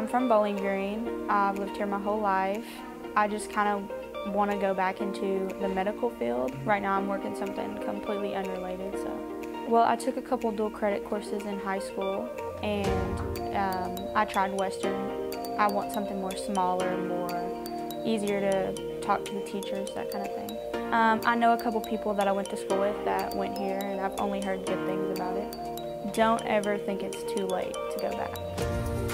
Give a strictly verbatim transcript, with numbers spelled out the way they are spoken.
I'm from Bowling Green. I've lived here my whole life. I just kind of want to go back into the medical field. Right now I'm working something completely unrelated. So, well, I took a couple dual credit courses in high school, and um, I tried Western. I want something more smaller, more easier to talk to the teachers, that kind of thing. Um, I know a couple people that I went to school with that went here, and I've only heard good things about it. Don't ever think it's too late to go back.